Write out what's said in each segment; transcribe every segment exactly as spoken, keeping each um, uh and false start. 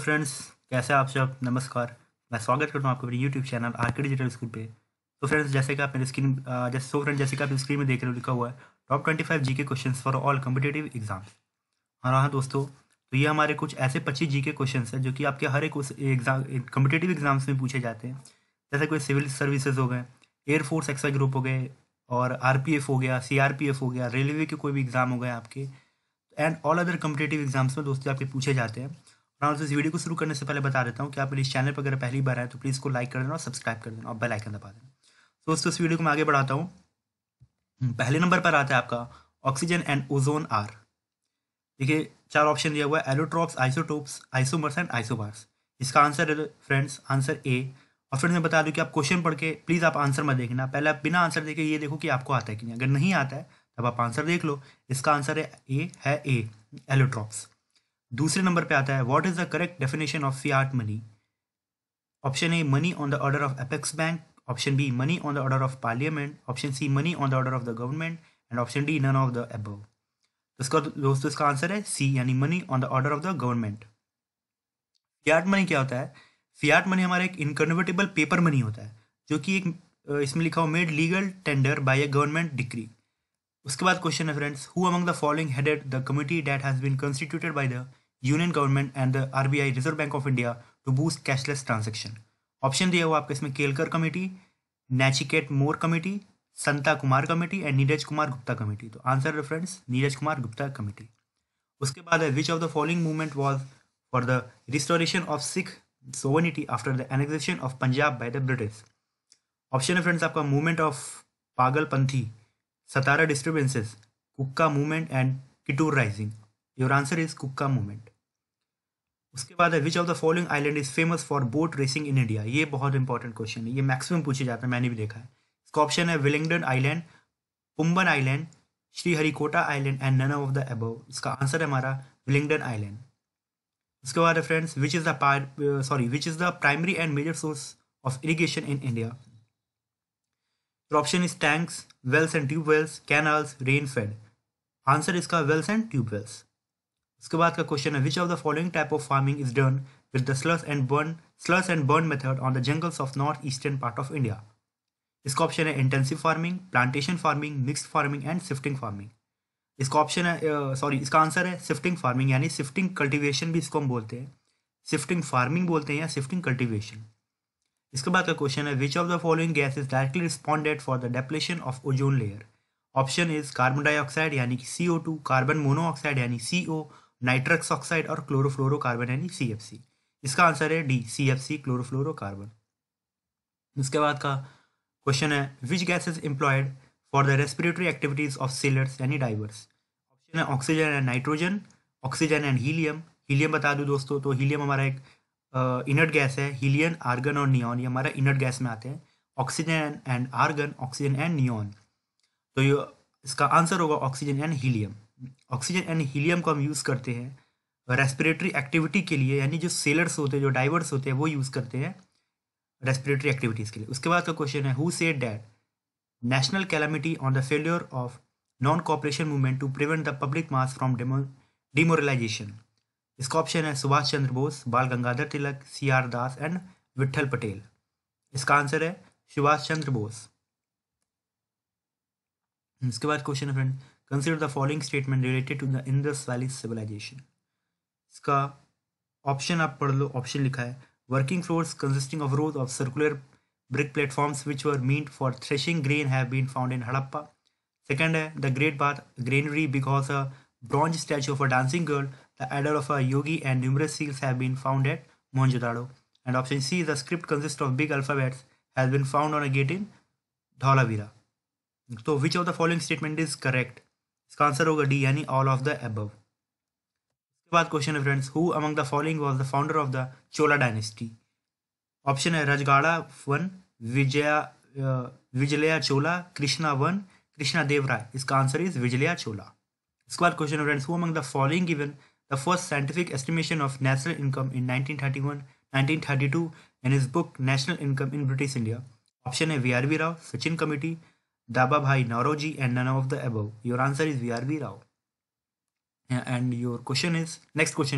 Friends, कैसे हैं आप सब। नमस्कार। मैं स्वागत करता हूं आपको अपने YouTube channel RK digital school पे। तो फ्रेंड्स, जैसे कि आप मेरे स्क्रीन जैसे सो फ्रेंड्स जैसे कि आप स्क्रीन में देख रहे हो, लिखा हुआ है top twenty five G K question for all competitive exams. और हाँ दोस्तों, तो ये हमारे कुछ ऐसे पच्चीस जी के क्वेश्चन हैं जो कि आपके हर एक उस एग्जाम कम्पिटेटिव एग्जाम्स में पूछे जाते हैं। जैसे कोई सिविल सर्विसेज हो गए, एयरफोर्स एक्सवाई ग्रुप हो गए, और आरपीएफ हो गया, सीआरपीएफ हो गया, रेलवे के कोई भी एग्जाम हो गए आपके, and all other competitive exams में दोस्तों आपके पूछे जाते हैं। और मैं इस वीडियो को शुरू करने से पहले बता देता हूँ कि आप मेरे इस चैनल पर अगर पहली बार आए तो प्लीज़ को लाइक कर देना और सब्सक्राइब कर देना और बेल आइकन दबा देना। तो दोस्तों इस वीडियो को मैं आगे बढ़ाता हूँ। पहले नंबर पर आता है आपका ऑक्सीजन एंड ओजोन आर। देखिए, चार ऑप्शन दिया हुआ है, allotropes, isotopes, isomers and isobars. इसका आंसर है फ्रेंड्स आंसर ए। और फिर मैं बता दूं कि आप क्वेश्चन पढ़ के प्लीज़ आप आंसर मत देखना, पहले आप बिना आंसर देखे ये देखो कि आपको आता है कि नहीं। अगर नहीं आता है तब आप आंसर देख लो। इसका आंसर है ए है ए एलोट्रॉप्स। दूसरे नंबर पे आता है, what is the correct definition of fiat money. Option A, money on the order of apex bank. Option B, money on the order of parliament. Option C, money on the order of the government. And option D, none of the above. तो इसका दोस्तों इसका answer है C, यानी money on the order of the government. Fiat money क्या होता है? Fiat money हमारा एक इनकन्वर्टेबल पेपर मनी होता है, जो कि एक अ, इसमें लिखा हुआ made legal tender by a government decree. उसके बाद क्वेश्चन है friends, who among the following headed the committee that has been constituted by the union government and the RBI reserve bank of India to boost cashless transaction. Option दिया हुआ आपके इसमें, Kelkar committee, Nachiket Mor committee, Shanta Kumar committee and Neeraj Kumar Gupta committee. तो answer है friends Neeraj Kumar Gupta committee. उसके बाद है, which of the following movement was for the restoration of Sikh sovereignty after the annexation of Punjab by the British. Option है फ्रेंड्स आपका, movement of Pagalpanthi, Satara disturbances, Kuka movement and Kittur rising. Your answer is Kuka movement. उसके बाद है, which of the following island is famous for boat racing in India. ये बहुत important question है, ये maximum पूछे जाता है, मैंने भी देखा है। इसका ऑप्शन है, Willingdon island, Pamban island, Sriharikota island and none of the above. इसका आंसर है हमारा विलिंगडन आइलैंड। उसके बाद है friends, which is the sorry which is the primary and major source of irrigation in India. Option is tanks, wells and tube wells, canals, rain fed. Answer इसका wells and tube wells. उसके बाद का question है, which of the following type of farming is done with the slash and burn slash and burn method on the jungles of north eastern part of India. इसका option है, intensive farming, plantation farming, mixed farming and shifting farming. इसका option है sorry इसका answer है shifting farming, यानी shifting cultivation भी इसको हम बोलते हैं, शिफ्टिंग फार्मिंग बोलते हैं या शिफ्टिंग कल्टीवेशन। इसके बाद का क्वेश्चन है, which of the following gas is directly responded for the depletion of ozone layer. Option is carbon dioxide यानी कि C O two, carbon monoxide यानी सी ओ, नाइट्रस ऑक्साइड और क्लोरोफ्लोरोकार्बन यानी C F C. इसका answer है D, C F C, chlorofluorocarbon. इसके बाद का क्वेश्चन है, which gas is employed for the respiratory activities of sailors यानी डाइवर्स। ऑप्शन है, oxygen and nitrogen, oxygen and helium. Helium बता दूं दोस्तों, तो हीलियम हमारा एक इनर्ट गैस है। हीलियम, आर्गन और नियॉन ये हमारा इनर्ट गैस में आते हैं। Oxygen and argon, oxygen and neon. तो ये इसका आंसर होगा oxygen and helium. Oxygen and helium को हम यूज़ करते हैं रेस्पिरेटरी एक्टिविटी के लिए, यानी जो सेलर्स होते हैं, जो डाइवर्स होते हैं, वो यूज़ करते हैं रेस्पिरेटरी एक्टिविटीज़ के लिए। उसके बाद का क्वेश्चन है, who said that national calamity on the failure of non cooperation movement to prevent the public mass from demoralization. इसका ऑप्शन है, Subhash Chandra Bose, Bal Gangadhar Tilak, C R Das and Vithal Patel. इसका आंसर है सुभाष चंद्र बोस। इसके बाद क्वेश्चन है friend, consider the following statement related to the Indus valley civilization. इसका option आप पढ़ लो। ऑप्शन लिखा है, working floors consisting of rows of circular brick platforms which were meant for threshing grain have been found in Harappa. Second है, the Great Bath Granary because a bronze statue of a dancing girl, the idol of a yogi and numerous seals have been found at Mohenjo-daro. And option C, the script consists of big alphabets has been found on a gate in Dhaulavira. तो which of the following statement is correct? इसका answer होगा D, यानी all of the above. इसके बाद question है friends, who among the following was the founder of the Chola dynasty? Option है, Rajaraja one, Vijaya Vijayalaya Chola, Krishna one, Krishna Deva Raya. इसका answer is Vijayalaya Chola. इसके बाद question friends, who among the following given the first scientific estimation of national income in nineteen thirty one nineteen thirty two in his book national income in British India. Option है, V R V Rao, Sachin committee, Dadabhai Naoroji and none of the above. Your answer is V R V Rao. And your question is next question is,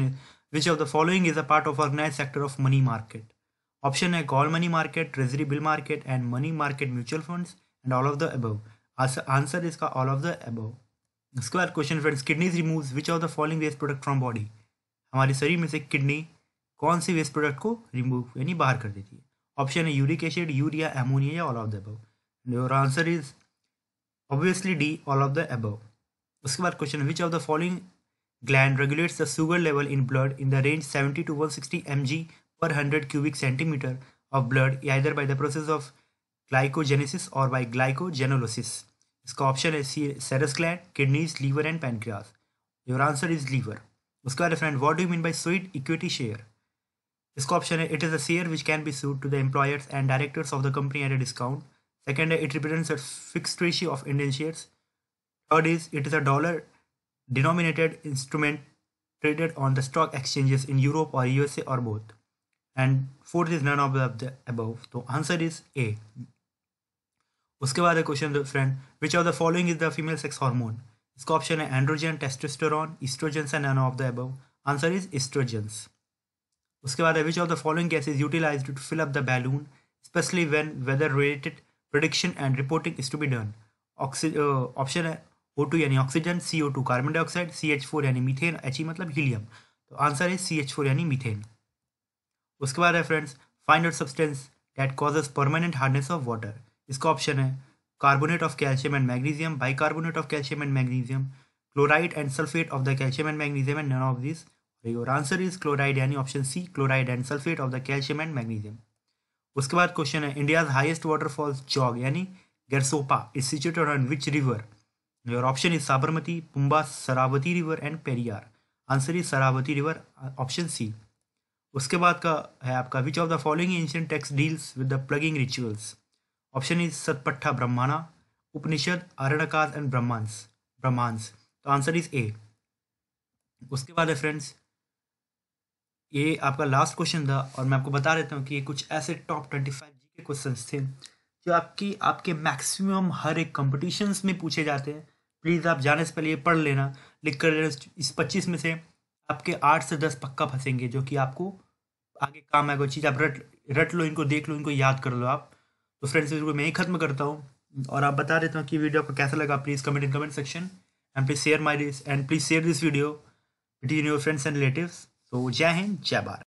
which of the following is a part of organize sector of money market? Option है call money market, treasury bill market and money market mutual funds and all of the above. Answer इसका all of the above. उसके बाद question friends, kidneys removes which of the following waste product from body? हमारे शरीर में से kidney कौन सी waste product को remove यानी बाहर कर देती है? ऑप्शन है यूरिक एसिड, यूरिया, एमोनिया या all of the above. Your answer is obviously D, all of the above. उसके बाद question, which of the following gland regulates the sugar level in blood in the range seventy to one hundred sixty milligrams per one hundred cubic centimeter of blood either by the process of glycogenesis or by glycogenolysis? इसका option है C, serous gland, kidneys, liver and pancreas. Your answer is liver. उसके बाद friend, what do you mean by sweat equity share? इसका option है it is a share which can be sued to the employers and directors of the company at a discount. Second है it represents a fixed ratio of Indian shares. Third is it is a dollar denominated instrument traded on the stock exchanges in Europe or U S A or both. And fourth is none of the above. तो answer is A. उसके बाद है question friend, which of the following is the female sex hormone? इसका option है androgen, testosterone, estrogens and none of the above. Answer is estrogens. उसके बाद है which of the following gas is utilized to fill up the balloon specially when weather related prediction and reporting is to be done? Option है O two यानी oxygen, C O two carbon dioxide, C H four यानी methane, He मतलब helium. तो answer है C H four यानी methane. उसके बाद है friends, find out substance that causes permanent hardness of water. इसका ऑप्शन है carbonate of calcium and magnesium, bicarbonate of calcium and magnesium, chloride and sulphate of the calcium and magnesium and none of this. Your answer is chloride यानी option C, chloride and sulphate of the calcium and magnesium. उसके बाद question है India's highest waterfalls Jog यानी Gersoppa is situated on which river? Your option is Sabarmati, Pamba, Sharavati river and Periyar. Answer is Sharavati river, option C. उसके बाद का है आपका which of the following ancient text deals with the ploughing rituals? Option is Shatapatha Brahmana, Upanishad, Aranyakas and Brahmanas Brahmanas. तो answer is a. उसके बाद है friends, ये आपका लास्ट क्वेश्चन था और मैं आपको बता देता हूँ कि ये कुछ ऐसे top twenty five G K question थे जो आपकी आपके मैक्सिमम हर एक कॉम्पिटिशन्स में पूछे जाते हैं। प्लीज़ आप जाने से पहले ये पढ़ लेना, लिख कर लेना। इस पच्चीस में से आपके आठ से दस पक्का फंसेंगे जो कि आपको आगे काम आएगा। चीज़ आप रट रट लो, इनको देख लो, इनको याद कर लो आप। तो फ्रेंड्स वीडियो मैं ही खत्म करता हूँ और आप बता देता हूँ कि वीडियो आपको कैसा लगा। Please comment in comment section and please share my this and please share this video between your friends and relatives. तो जय हिंद, जय भारत।